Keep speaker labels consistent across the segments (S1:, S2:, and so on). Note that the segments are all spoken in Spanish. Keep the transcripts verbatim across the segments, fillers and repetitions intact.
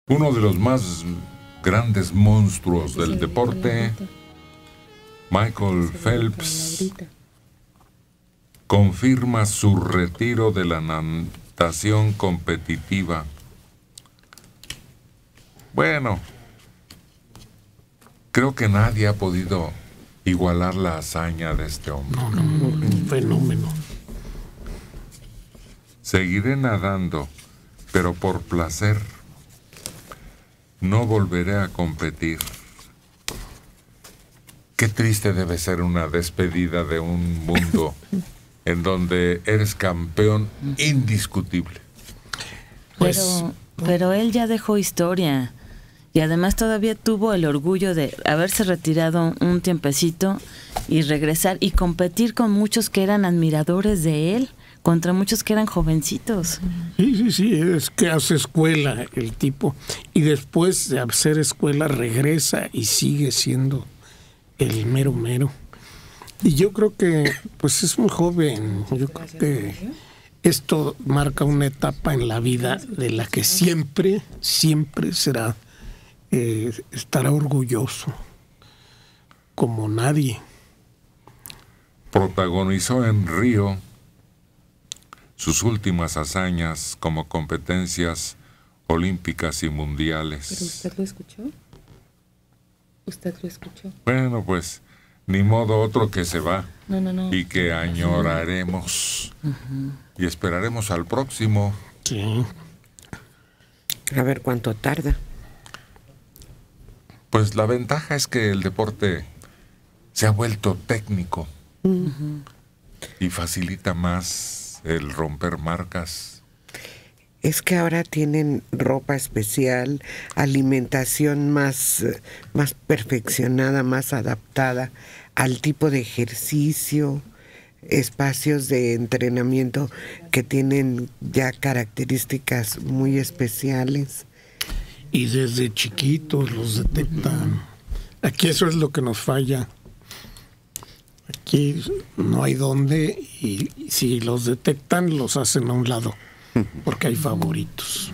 S1: Uno de los más grandes monstruos del deporte, Michael Phelps, confirma su retiro de la natación competitiva. Bueno, creo que nadie ha podido igualar la hazaña de este hombre.
S2: No, no, un fenómeno.
S1: Seguiré nadando, pero por placer. No volveré a competir. Qué triste debe ser una despedida de un mundo en donde eres campeón indiscutible.
S3: Pues, pero, pero él ya dejó historia y además todavía tuvo el orgullo de haberse retirado un tiempecito y regresar y competir con muchos que eran admiradores de él, contra muchos que eran jovencitos.
S2: Sí, sí, sí, es que hace escuela el tipo y después de hacer escuela regresa y sigue siendo el mero mero. Y yo creo que pues es muy joven, yo creo que esto marca una etapa en la vida de la que siempre, siempre será, eh, estará orgulloso, como nadie.
S1: Protagonizó en Río sus últimas hazañas como competencias olímpicas y mundiales.
S4: ¿Pero usted lo escuchó? ¿Usted lo escuchó?
S1: Bueno, pues, ni modo, otro que se va.
S4: No, no, no.
S1: Y que añoraremos. Uh-huh. Y esperaremos al próximo.
S2: Sí.
S5: A ver cuánto tarda.
S1: Pues la ventaja es que el deporte se ha vuelto técnico. Uh-huh. Y facilita más el romper marcas.
S5: Es que ahora tienen ropa especial, alimentación más, más perfeccionada, más adaptada al tipo de ejercicio, espacios de entrenamiento que tienen ya características muy especiales.
S2: Y desde chiquitos los detectan. Aquí eso es lo que nos falla. Aquí no hay dónde y si los detectan los hacen a un lado porque hay favoritos.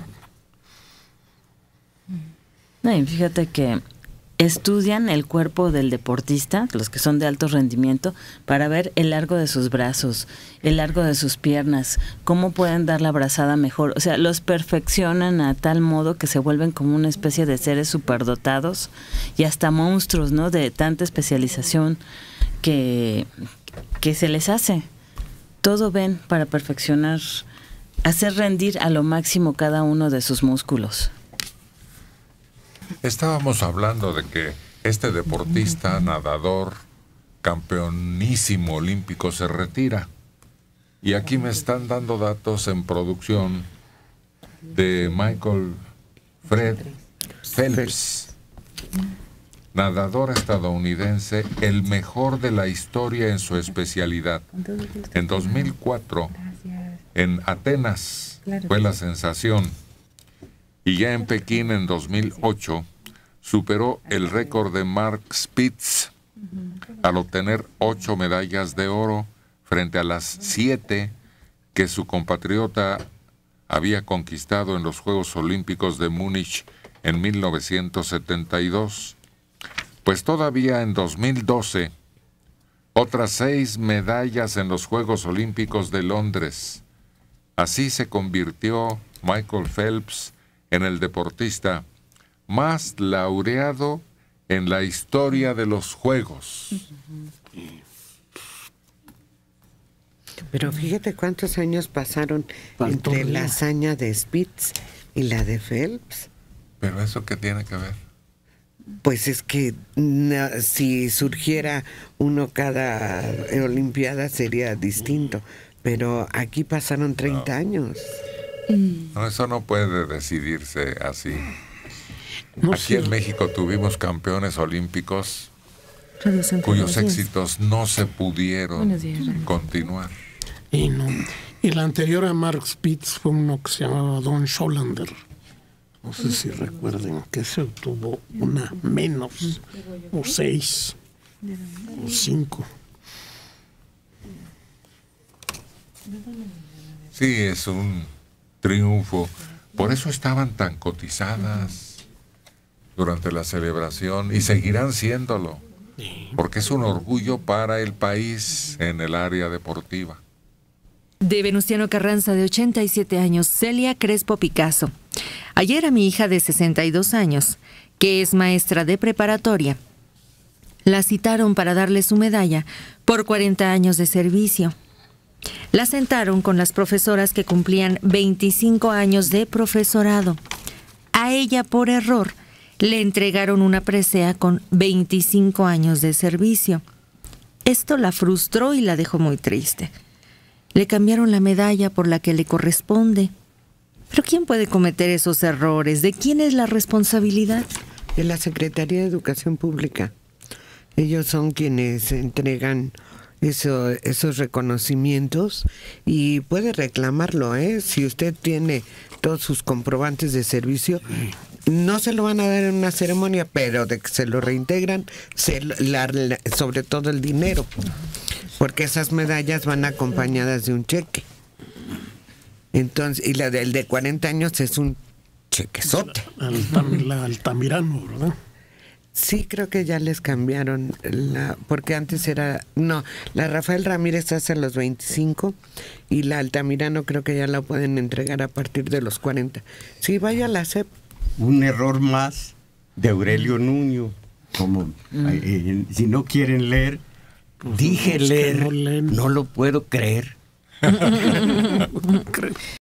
S3: No, y fíjate que estudian el cuerpo del deportista, los que son de alto rendimiento, para ver el largo de sus brazos, el largo de sus piernas, cómo pueden dar la brazada mejor. O sea, los perfeccionan a tal modo que se vuelven como una especie de seres superdotados y hasta monstruos, ¿no? De tanta especialización que, que se les hace. Todo ven para perfeccionar, hacer rendir a lo máximo cada uno de sus músculos.
S1: Estábamos hablando de que este deportista, nadador, campeonísimo olímpico, se retira. Y aquí me están dando datos en producción de Michael Fred Phelps, nadador estadounidense, el mejor de la historia en su especialidad. En dos mil cuatro, en Atenas, fue la sensación. Y ya en Pekín, en dos mil ocho, superó el récord de Mark Spitz al obtener ocho medallas de oro frente a las siete que su compatriota había conquistado en los Juegos Olímpicos de Múnich en mil novecientos setenta y dos. Pues todavía en dos mil doce, otras seis medallas en los Juegos Olímpicos de Londres. Así se convirtió Michael Phelps en el deportista más laureado en la historia de los Juegos.
S5: Pero fíjate cuántos años pasaron entre la hazaña de Spitz y la de Phelps.
S1: ¿Pero eso qué tiene que ver?
S5: Pues es que no, si surgiera uno cada olimpiada sería distinto, pero aquí pasaron treinta no. años.
S1: No, eso no puede decidirse así.
S2: No
S1: Aquí
S2: sé.
S1: en México tuvimos campeones olímpicos cuyos éxitos no se pudieron continuar.
S2: Y no. Y la anterior a Mark Spitz fue uno que se llamaba Don Schollander. No sé si recuerden que se obtuvo una menos, o seis, o cinco.
S1: Sí, es un triunfo Por eso estaban tan cotizadas durante la celebración y seguirán siéndolo, porque es un orgullo para el país en el área deportiva.
S6: De Venustiano Carranza, de ochenta y siete años, Celia Crespo Picasso. Ayer a mi hija de sesenta y dos años, que es maestra de preparatoria, la citaron para darle su medalla por cuarenta años de servicio. La sentaron con las profesoras que cumplían veinticinco años de profesorado. A ella, por error, le entregaron una presea con veinticinco años de servicio. Esto la frustró y la dejó muy triste. Le cambiaron la medalla por la que le corresponde. ¿Pero quién puede cometer esos errores? ¿De quién es la responsabilidad?
S5: De la Secretaría de Educación Pública. Ellos son quienes entregan eso, esos reconocimientos y puede reclamarlo, ¿eh? Si usted tiene todos sus comprobantes de servicio, no se lo van a dar en una ceremonia, pero de que se lo reintegran, se la, la, sobre todo el dinero, porque esas medallas van acompañadas de un cheque. Entonces, y la del de cuarenta años es un chequezote.
S2: Altam, la Altamirano, ¿verdad?
S5: Sí, creo que ya les cambiaron, la, porque antes era, no, la Rafael Ramírez hace los veinticinco y la Altamirano creo que ya la pueden entregar a partir de los cuarenta. Sí, vaya a la C E P.
S7: Un error más de Aurelio Nuño, como mm. eh, si no quieren leer, pues dije no, leer, no, no lo puedo creer.